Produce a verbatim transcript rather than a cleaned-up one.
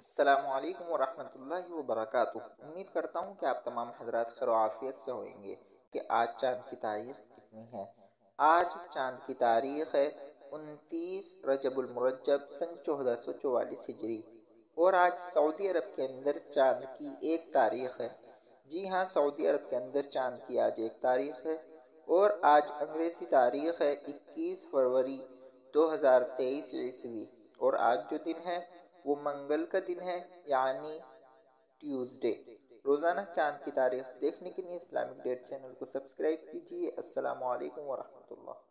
अस्सलामुअलैकुम वरहमतुल्लाहि वबरकातुह। उम्मीद करता हूँ कि आप तमाम हजरात खैर आफियत से होंगे। कि आज चाँद की तारीख कितनी है। आज चाँद की तारीख है उनतीस रजबुल मुरज्जब सन चौदह सौ चौवालीस हिजरी और आज सऊदी अरब के अंदर चाँद की एक तारीख है। जी हाँ, सऊदी अरब के अंदर चाँद की आज एक तारीख है और आज अंग्रेज़ी तारीख है इक्कीस फरवरी दो हज़ार तेईस ईस्वी और आज जो दिन है वो मंगल का दिन है, यानी ट्यूसडे। रोज़ाना चाँद की तारीख देखने के लिए इस्लामिक डेट चैनल को सब्सक्राइब कीजिए। अस्सलामु अलैकुम वरहमतुल्लाह।